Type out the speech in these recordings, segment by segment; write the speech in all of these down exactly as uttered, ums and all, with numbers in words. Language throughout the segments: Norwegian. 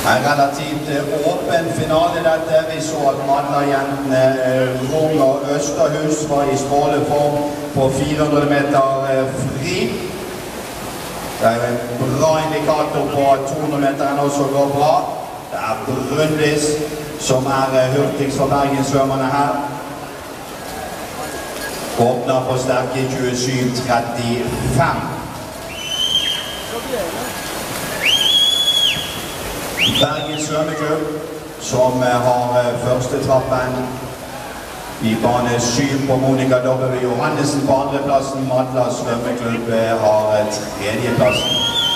En relativt åpen finale dette. Vi så at Madla-jentene Rung og Østerhus var i stråleform på fire hundre meter fri. Det er en bra indikator på at to hundre meteren også går bra. Det er Brundis som er hurtigst for bergenssvømmerne her. Åpner på sterke tjuesju trettifem. Bergens svømmeklubb som har første trappen i bane syv på Monica W. Johannessen på andreplassen. Madla svømmeklubb har tredjeplassen.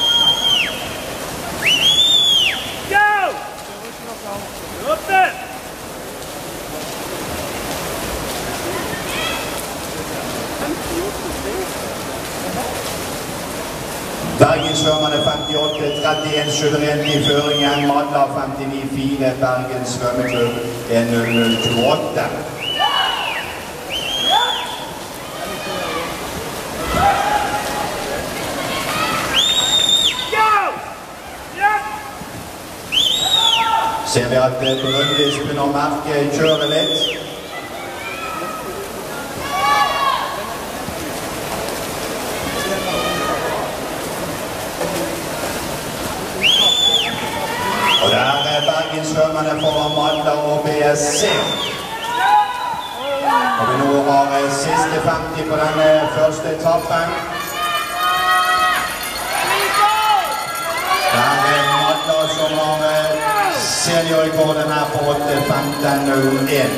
Bergenssvømmerne femtiåtte trettien suverent i føringen. Madla femtini fire, Bergens svømmeklubb en null null tjueåtte. Ser vi at Brundis begynner å merke kjøret litt. Og det er bergenssvømmerne foran Madla og B S C. Og vi nå har siste femti på denne første etappen. Det er Madla som har seniorrekorden her på åtte femten null én.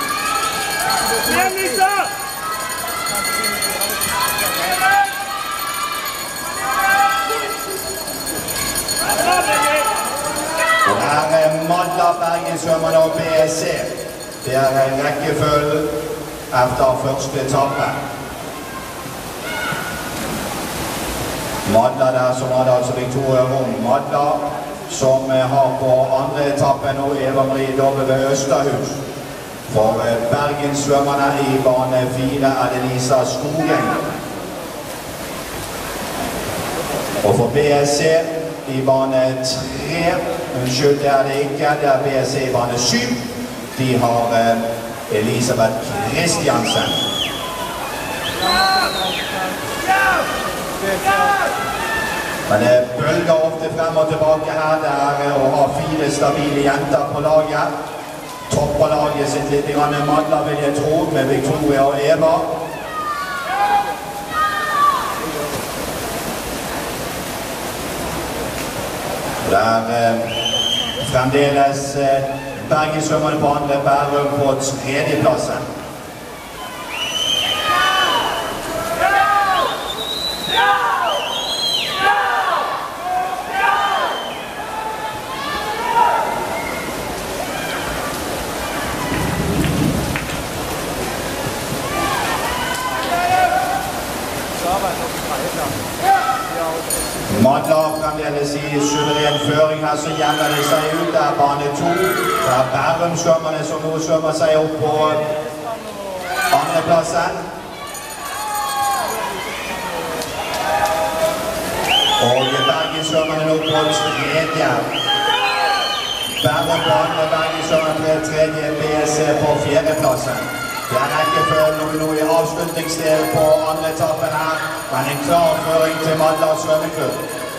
Og her er Madla, bergenssvømmerne og B S C. Det er en rekkefølge etter første etappe. Madla der som hadde altså Victoria Rung. Madla som har på andre etappen og Eva Marie W. Østerhus. For bergenssvømmerne i bane fire er det Lisa Skogen. Og for B S C i bane tre, unnskyld det er det ikke, det er B S C i bane syv. De har Elisabeth Kristiansen. Men det bølger ofte frem og tilbake her. Det er å ha fire stabile jenter på laget. Topper laget sitt litt i Madla, vil jeg tro, med Victoria og Eva. Det er fremdeles bergenssvømmerne på andre, Bærum på tredjeplassen. Madla fremdeles i suveren føring her, så gjemmer de seg ut. Det er bane to. Det er Bærum-svømmerne som nå svømmer seg opp på andreplassen. Og Bergen-svømmerne nå på tredje. Bærum på andre, Bergen-svømmerne på tredje, B S C på fjerdeplassen. Det er rekkefølgen når vi nå i avslutningsdelen på andre etappen her, men en klar føring til Madla svømmeklubb.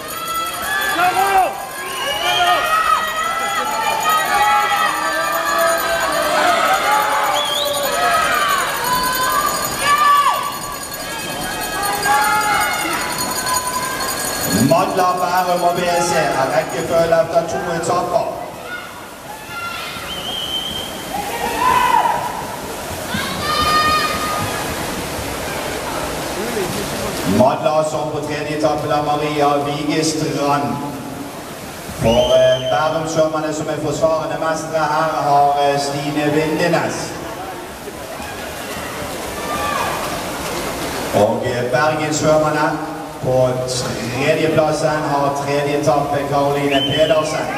Madla, Bærum og B S C er rekkefølgen etter to etapper. Madla som på tredje etappen av Maria Vigestrand. For Bærum-svømmerne som er forsvarende mestre her har Stine Vindenes. Og Bergen-svømmerne på tredjeplassen har tredje etappe Karoline Pedersen.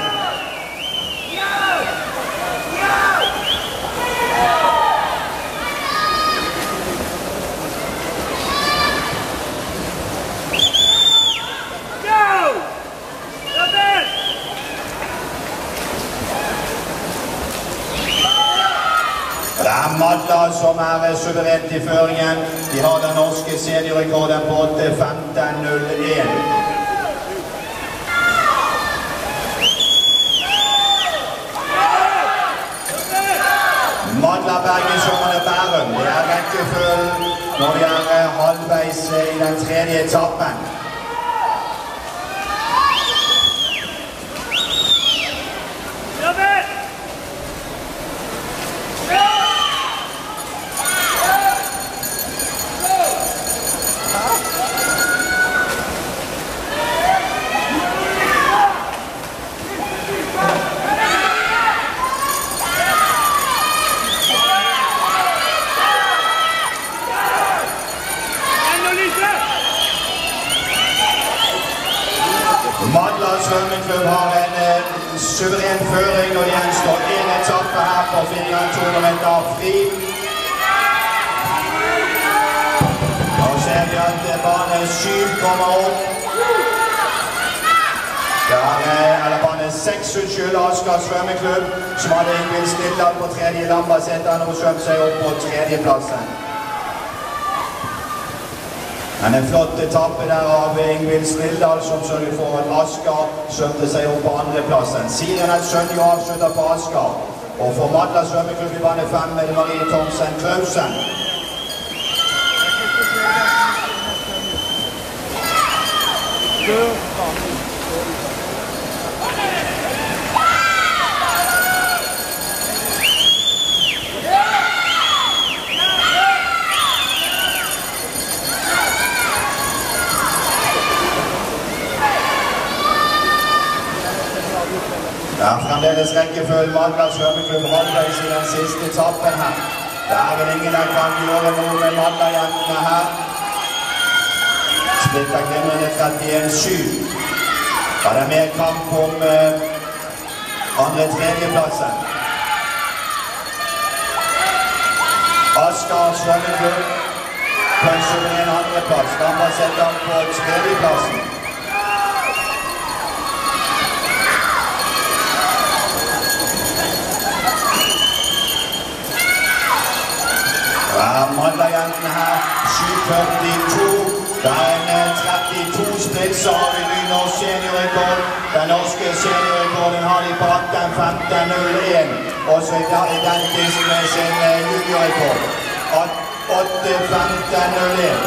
er Madla som er suverent i føringen. De har den norske seniorrekorden på åtte femten null én. Madla Bergensjømmerne Bærum. Det er rekkefølgen når vi er halvveis i den tredje etappen. Madla svømmeklubb har en eh, suveren føring når det gjenstår en etappe her på fire ganger to hundre meter fri. Nå ser vi at bane syv kommer opp. Det er eller bane seks, unnskyld, Asker svømmeklubb, som hadde Ingvild Snilldal på tredje Lambertseter, nå svømmer seg opp på tredjeplassen. Men en flott etappe der av Ingvild Snilldal som sørger for at Asker svømte seg opp på andreplassen. Siren Sønjo avslutter på Asker. Og for Madla svømmeklubb i bane fem er det Marie Thomsen Klausen. Det er fremdeles rekkefølgen Madla svømmeklubb halvveis i den siste etappen her. Det er vel ingen der kan gjøre noe med Madla-jentene her. Splitter glimrende trettien syv. Da er det mer kamp om eh, andre-tredjeplassen. Asker svømmeklubb på en suveren andreplass. Lambertseter på tredjeplassen. Madla-jentene her, sju førtito. Det er en trettito splitt, så har vi ny norsk seniorrekord. Den norske seniorrekorden har de på atten femten null én. Også identisk med sin juniorrekord. åtte femten null én.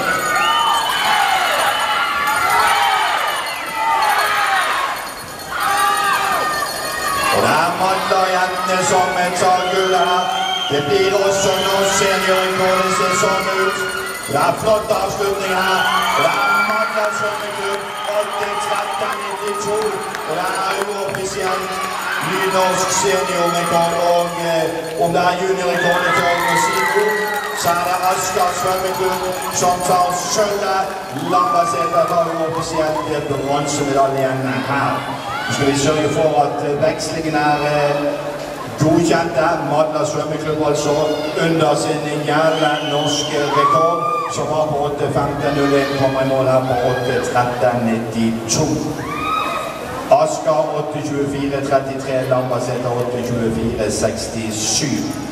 Og det er Madla-jentene som tar gullet her. Det blir også norsk seniorrekord, det ser sånn ut. Det er flott avslutning her. Det er Madla svømmeklubb, åtte tretten nittito. Og det er uoffisielt ny norsk seniorrekord. Og eh, om det er juniorrekord i tolv og siden, så er det Asker svømmeklubb som tar sølvet. Lambertseter tar uoffisielt bronsemedaljen her. Nå skal vi sørge for at vekslingen er eh, godkjente. Madla svømmeklubb altså under sin gjerle norske rekord, som var på åtte femten null én, kommer i mål her på åtte tretten nittito. Asker åtte tjuefire trettitre, Lambertseter åtte tjuefire sekstisju.